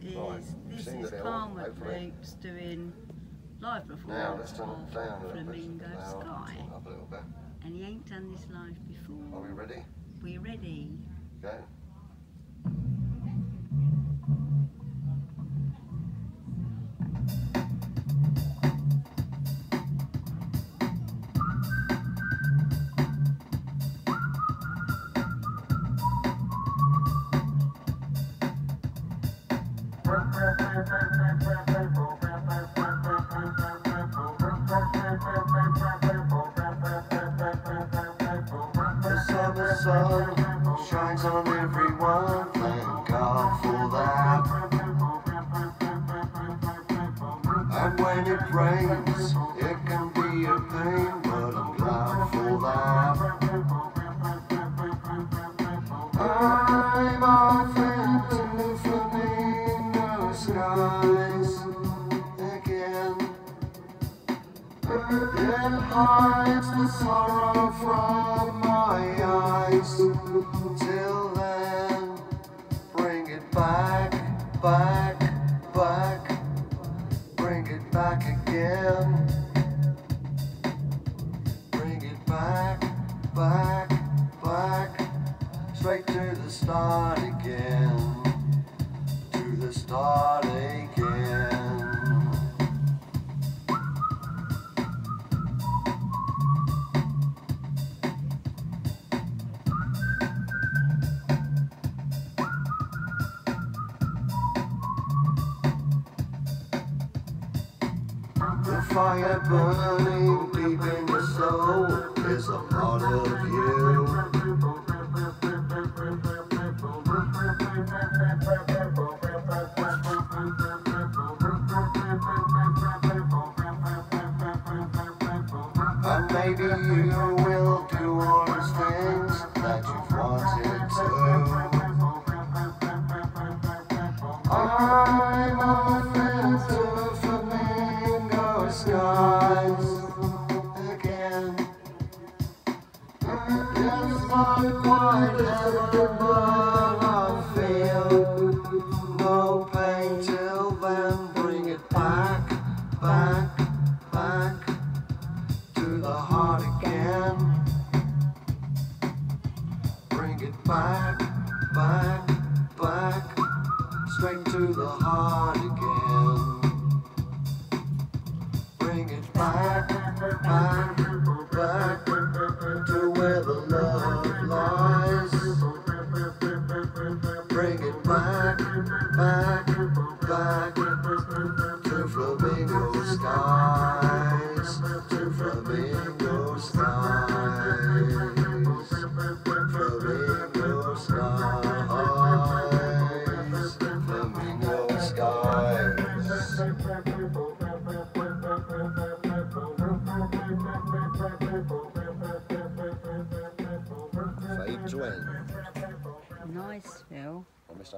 This is Karmwud doing live performance of Flamingo Sky. And he ain't done this live before. Are we ready? We're ready. Go. The summer sun shines on everyone, thank God for that. And when it rains, it can be a pain, but I'm glad for that. I'm off into Flamingo skies again. It hides the sorrow from my eyes. Till then, bring it back, back, back. Bring it back again. Bring it back, back, back. Straight to the start again. To the start again. The fire burning deep in your soul is a part of you. And maybe you will do all those things that you've wanted to. I'm off into Flamingo skies again. It's not quite heaven, but I feel no pain till then. Bring it back, back, back to the heart again. Bring it back, back, back, straight to the heart again. Bring it back, back, back to where the love lies. Bring it back, back, back to Flamingo skies. To Flamingo skies. Flamingo skies. Flamingo skies. Fade to end. Nice, Phil.